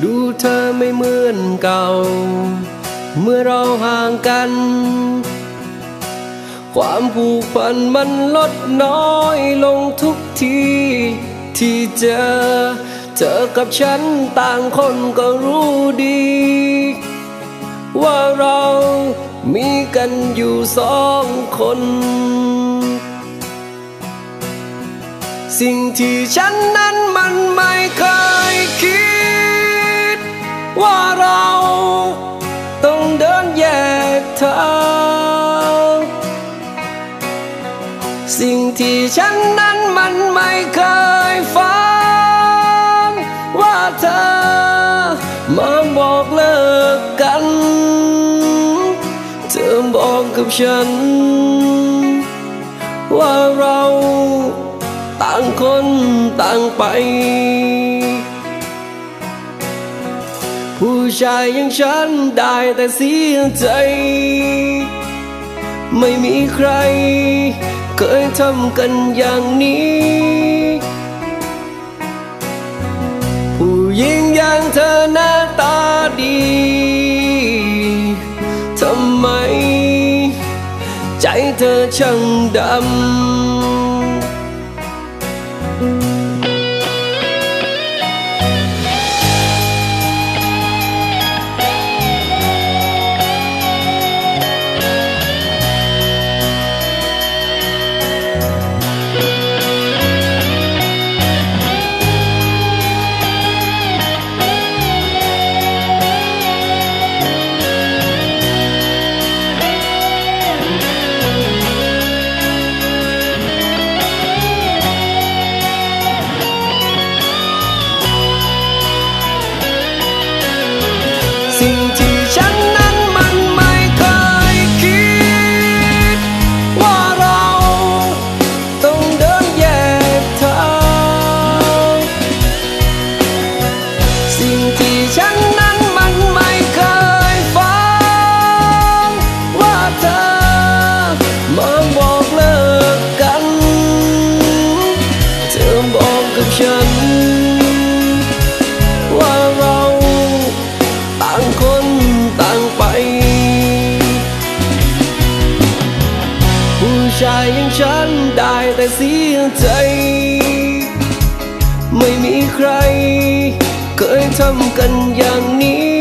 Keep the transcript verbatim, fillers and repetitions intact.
ดูเธอไม่เหมือนเก่าเมื่อเราห่างกันความผูกพันมันลดน้อยลงทุกทีที่เจอเธอกับฉันต่างคนก็รู้ดีว่าเรามีกันอยู่สองคนสิ่งที่ฉันนั้นมันไม่เคยคิดว่าเราต้องเดินแยกทางสิ่งที่ฉันนั้นมันไม่เคยฝันว่าเธอมาบอกเลิกกันเธอบอกกับฉันว่าเราต่างคนต่างไปผู้ชายอย่างฉันได้แต่เสียใจไม่มีใครเคยทำกันอย่างนี้ผู้หญิงอย่างเธอหน้าตาดีทำไมใจเธอช่างดำสิ่งที่ฉันนั้นมันไม่เคยคิดว่าเราต้องเดินแยกทางสิ่งที่ฉันนั้นมันไม่เคยฝันว่าเธอมาบอกเลิกกันเธอบอกกับฉันว่าเราต่างคนต่างไปผู้ชายอย่างฉันได้แต่เสียใจไม่มีใครเคยทำกันอย่างนี้